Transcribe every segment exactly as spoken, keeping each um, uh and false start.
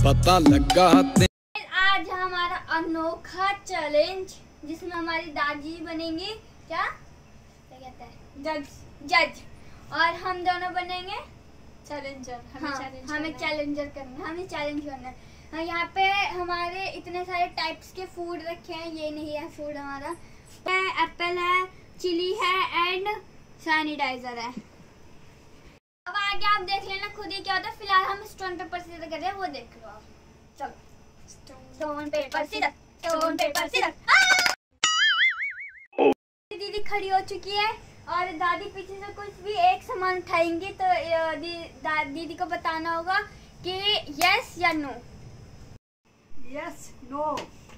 पता लगा। आज हमारा अनोखा चैलेंज जिसमें हमारी दादी बनेंगी क्या क्या कहता है जज जज और हम दोनों बनेंगे चैलेंजर। हमें हाँ, चैलेंज हमें चैलेंजर करना हमें चैलेंज करना है। हाँ, यहाँ पे हमारे इतने सारे टाइप्स के फूड रखे हैं। ये नहीं है फूड हमारा, एप्पल है, चिली है एंड सैनिटाइजर है। अब आगे आप देख लेना खुद ही क्या होता है। फिलहाल हम स्टोन पेपर सीजर कर रहे हैं, वो देख लो आप। चलो stone paper scissor stone paper scissor. दीदी खड़ी हो चुकी है और दादी पीछे से कुछ भी एक सामान उठाएंगी तो दी, दा, दीदी को बताना होगा कि यस या नो। Yes no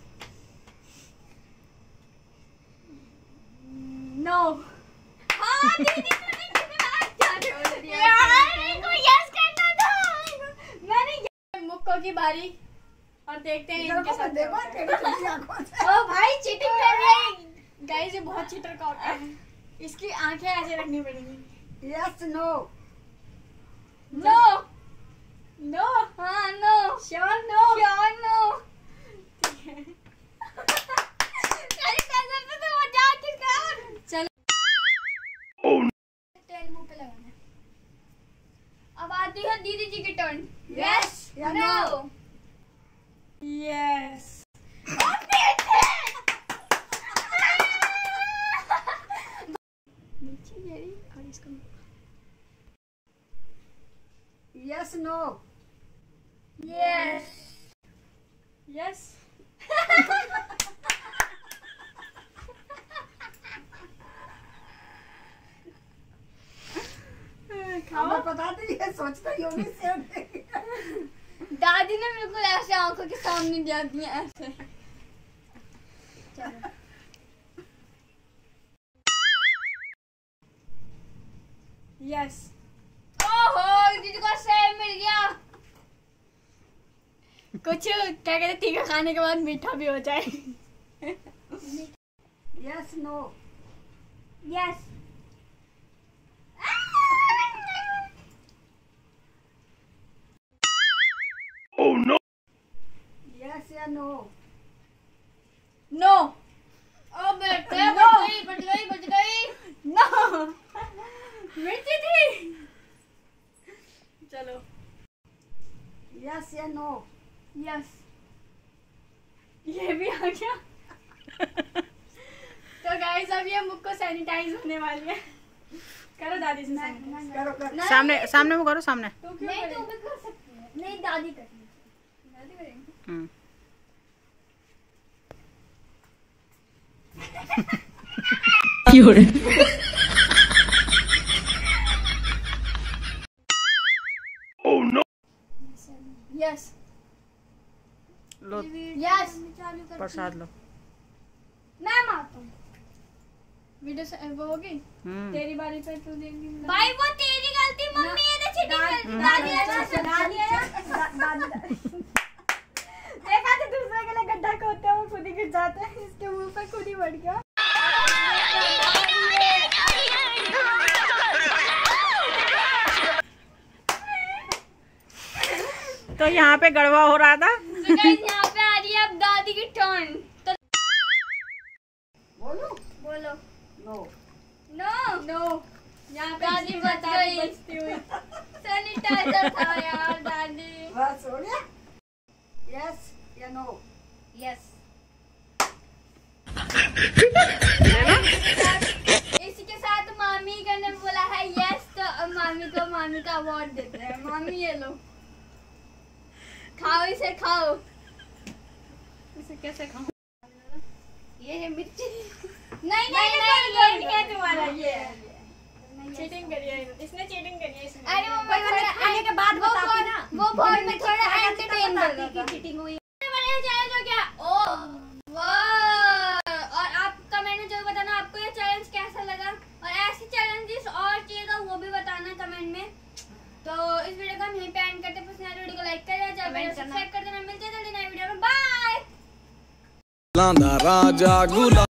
no. हाँ दीदी को यस करना था। मैंने मुक्को की बारी और देखते हैं इनके साथ देखो ओ भाई चीटिंग कर रही है गाइस, ये बहुत चीटर का होता है। इसकी आंखें ऐसे रखनी पड़ेंगी। यस नो नो नो हाँ no sure no sure no. अब आती है दीदी जी की टर्न। यस या नो। यस और इसको यस नो यस यस हमें पता नहीं है, सोचता ही होगी सेव दादी ने बिल्कुल ऐसे आंखों के सामने दिया दिया ऐसे। चलो यस। ओहो दीदी को सेव मिल गया। कुछ क्या कहते तीखा खाने के बाद मीठा भी हो जाए। Yes no yes oh no. Yes या नो नो ओ बेटे बच गई बच गई बच गई। नो मिर्ची थी। चलो यस या नो यस ये भी आ गया। तो गाइस अब ये मुख को सैनिटाइज होने वाली है। करो दादी से सैनिटाइज। करो करो सामने सामने वो करो सामने। तू क्यों नहीं करेगी? तू भी कर सकती है। नहीं दादी करेंगी दादी करेंगी। Hmm oh no. यस लो यस प्रसाद लो। मैं मारता हूँ। वीडियो से वो होगी हम्म तेरी बारी पे तू देगी। भाई वो तेरी गलती मम्मी है तो चीटिंग कर दादी है दादी है। देखा तो दूसरे के लिए गड्ढा खोदते हैं वो खुद ही गिर जाते हैं। इसके मुंह पे खुद ही बढ़ गया। तो यहाँ पे गड़बड़ हो रहा था। तो गाइस यहाँ पे आ रही है अब दादी की टर्न। तो बोलो बोलो नो नो नो यहाँ पे दादी बच गई। बचती हुई। सैनिटाइजर था यार दादी। बस हो गया। यस या नो यस इसी के साथ मामी का ने बोला है यस तो अब मामी को मामी का अवार्ड देते हैं। मामी ये लो खाओ इसे खाओ। इसे कैसे खाऊं? ये है मिर्ची। नहीं नहीं नहीं ये ये नहीं है तुम्हारा ये है। चीटिंग करी है इसने चीटिंग करी है इसने। अरे वो मैं थोड़ा खाने के बाद बताती ना वो बहुत में थोड़ा एंटरटेन कर रहा था। चीटिंग हुई बढ़िया चैलेंज हो गया। ओ वाह। और आप कमेंट में जरूर बताना आपको ये चैलेंज कैसा लगा और ऐसे चैलेंजेस और चाहिए तो वो भी बताना कमेंट में। तो इस वीडियो को हम यहीं पे एंड करते हैं। पसंद आए वीडियो को लाइक करें, सब्सक्राइब कर देना। मिलते हैं जल्दी नए वीडियो में। बाय। राजा गुलाम।